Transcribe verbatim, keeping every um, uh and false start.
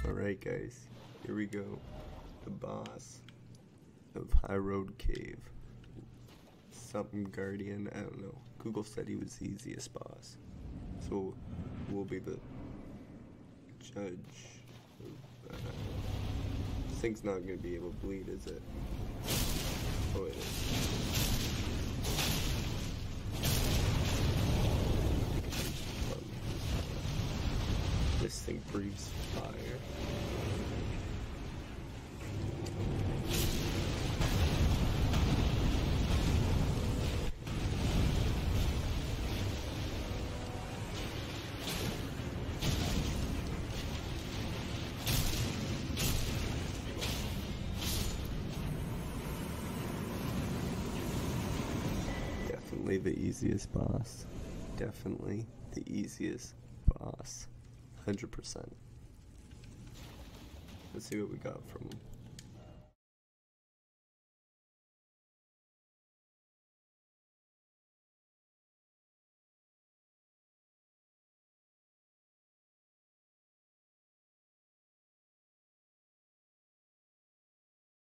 Alright guys, here we go. The boss of High Road Cave. Something Guardian, I don't know. Google said he was the easiest boss. So we'll be the judge of that. This thing's not gonna be able to bleed, is it? Oh, it is. This thing breathes fire. Definitely the easiest boss. Definitely the easiest boss. one hundred percent. Let's see what we got from him.